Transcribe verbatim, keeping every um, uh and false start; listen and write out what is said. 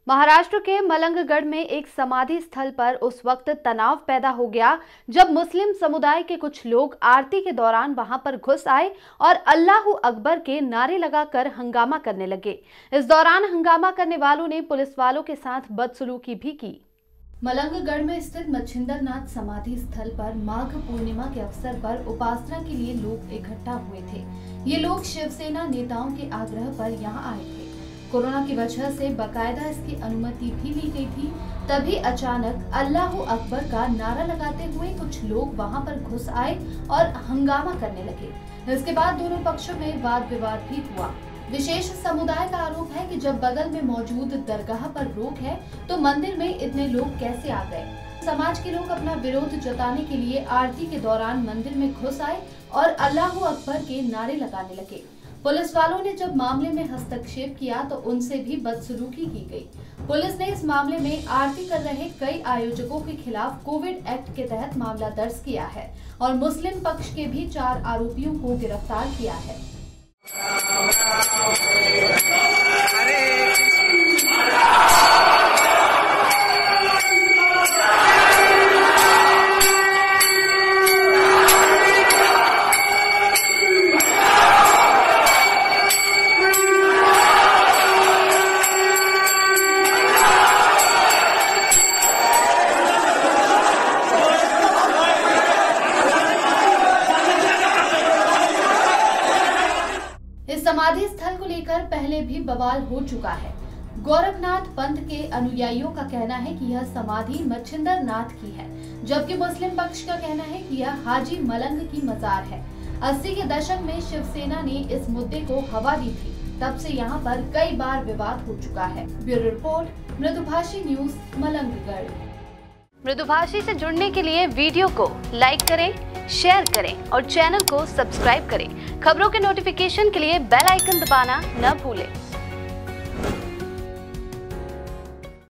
महाराष्ट्र के मलंगगढ़ में एक समाधि स्थल पर उस वक्त तनाव पैदा हो गया जब मुस्लिम समुदाय के कुछ लोग आरती के दौरान वहां पर घुस आए और अल्लाहू अकबर के नारे लगाकर हंगामा करने लगे। इस दौरान हंगामा करने वालों ने पुलिस वालों के साथ बदसलूकी भी की। मलंगगढ़ में स्थित मच्छिंद्रनाथ समाधि स्थल पर माघ पूर्णिमा के अवसर पर उपासना के लिए लोग इकट्ठा हुए थे। ये लोग शिवसेना नेताओं के आग्रह पर यहाँ आए थे। कोरोना की वजह से बकायदा इसकी अनुमति भी ली गई थी। तभी अचानक अल्लाहू अकबर का नारा लगाते हुए कुछ लोग वहां पर घुस आए और हंगामा करने लगे। इसके बाद दोनों पक्षों में वाद विवाद भी हुआ। विशेष समुदाय का आरोप है कि जब बगल में मौजूद दरगाह पर रोक है तो मंदिर में इतने लोग कैसे आ गए। समाज के लोग अपना विरोध जताने के लिए आरती के दौरान मंदिर में घुस आए और अल्लाहू अकबर के नारे लगाने लगे। पुलिस वालों ने जब मामले में हस्तक्षेप किया तो उनसे भी बदसलूकी की गई। पुलिस ने इस मामले में आरती कर रहे कई आयोजकों के खिलाफ कोविड एक्ट के तहत मामला दर्ज किया है और मुस्लिम पक्ष के भी चार आरोपियों को गिरफ्तार किया है। इस समाधि स्थल को लेकर पहले भी बवाल हो चुका है। गोरखनाथ पंथ के अनुयायियों का कहना है कि यह समाधि मच्छिंद्रनाथ की है, जबकि मुस्लिम पक्ष का कहना है कि यह हाजी मलंग की मजार है। अस्सी के दशक में शिवसेना ने इस मुद्दे को हवा दी थी, तब से यहाँ पर कई बार विवाद हो चुका है। Bureau report, Mridubhashi news, Malanggarh. Mridubhashi से जुड़ने के लिए वीडियो को लाइक करें, शेयर करें और चैनल को सब्सक्राइब करें। खबरों के नोटिफिकेशन के लिए बेल आइकन दबाना न भूलें।